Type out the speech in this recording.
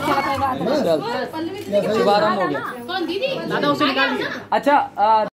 शुभारंभ हो गया। दादा उसे निकाल दिया। अच्छा